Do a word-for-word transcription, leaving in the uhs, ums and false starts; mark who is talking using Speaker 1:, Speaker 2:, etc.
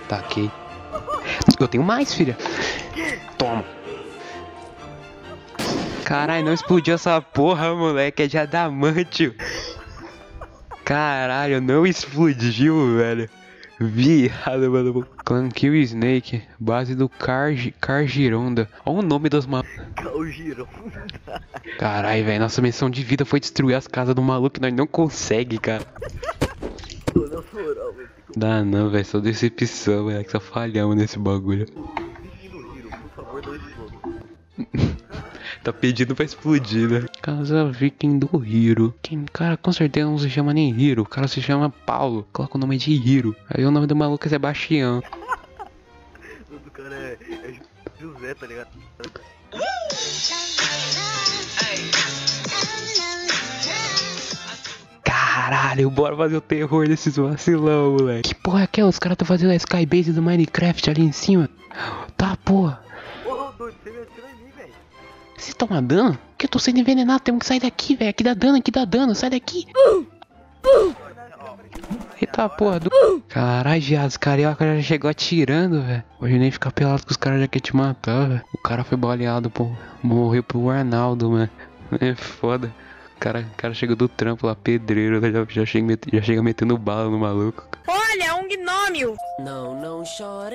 Speaker 1: Taquei. Eu tenho mais, filha. Toma. Caralho, não explodiu essa porra, moleque. É de adamantio. Caralho, não explodiu, velho. Viado, mano. Clan Kill Snake, base do Carg Cargironda. Olha o nome dos malucos.
Speaker 2: Cargironda.
Speaker 1: Caralho, velho. Nossa missão de vida foi destruir as casas do maluco. Nós não consegue, cara. Dá não, velho. Só decepção, velho. Que só falhamos nesse bagulho. Tá pedindo pra explodir, né? Casa Viking do Hiro. Quem, cara, com certeza não se chama nem Hiro. O cara se chama Paulo. Coloca o nome de Hiro. Aí o nome do maluco é Sebastião.
Speaker 2: O do cara é, é José, tá ligado?
Speaker 1: Caralho, bora fazer o terror desses vacilão, moleque. Que porra é aquela? Os caras tão fazendo a Skybase do Minecraft ali em cima. Tá, porra.
Speaker 2: Porra, doido, você me atirou em mim, velho.
Speaker 1: Vocês toma dano? Que eu tô sendo envenenado, temos que sair daqui, velho. Aqui dá dano, aqui dá dano, sai daqui. Eita porra do... Caralho, já, os carioca já chegou atirando, velho. Hoje nem ficar pelado que os caras já querem te matar, velho. O cara foi baleado, pô. Morreu pro Arnaldo, mano. É foda. O cara, o cara chegou do trampo lá, pedreiro, já, já, chega, met... já chega metendo bala no maluco.
Speaker 3: Olha, um gnômio!
Speaker 4: Não, não chore.